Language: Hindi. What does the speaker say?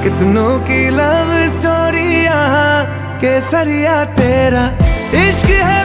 कितनों की लव स्टोरी यहाँ केसरिया तेरा इश्क है।